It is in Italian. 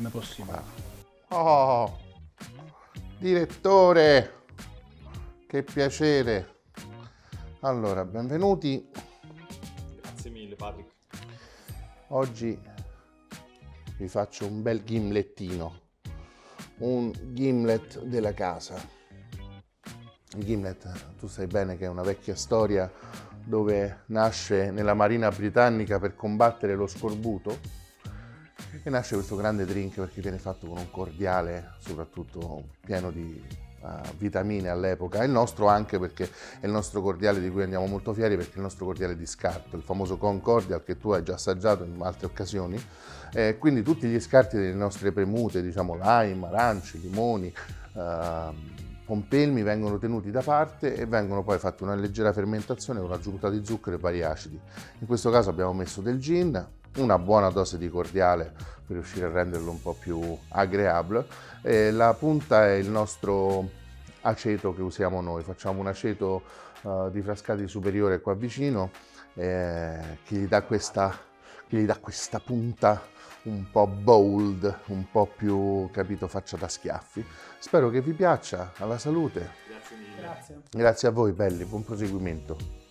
come possibile. Oh, direttore, che piacere. Allora, benvenuti. Grazie mille, Patrick. Oggi vi faccio un bel gimlettino, un gimlet della casa. Il gimlet, tu sai bene che è una vecchia storia dove nasce nella Marina britannica per combattere lo scorbuto, e nasce questo grande drink perché viene fatto con un cordiale, soprattutto pieno di vitamine all'epoca. Il nostro anche perché è il nostro cordiale di cui andiamo molto fieri, perché è il nostro cordiale di scarto, il famoso Concordial che tu hai già assaggiato in altre occasioni. Quindi tutti gli scarti delle nostre premute, diciamo lime, aranci, limoni, pompelmi, vengono tenuti da parte e vengono poi fatti una leggera fermentazione con l'aggiunta di zucchero e vari acidi. In questo caso abbiamo messo del gin, una buona dose di cordiale per riuscire a renderlo un po' più agréable. La punta è il nostro aceto che usiamo noi, facciamo un aceto di Frascati Superiore qua vicino, che gli dà questa punta un po' bold, un po' più, capito, faccia da schiaffi. Spero che vi piaccia, alla salute. Grazie mille. Grazie. Grazie a voi belli, buon proseguimento.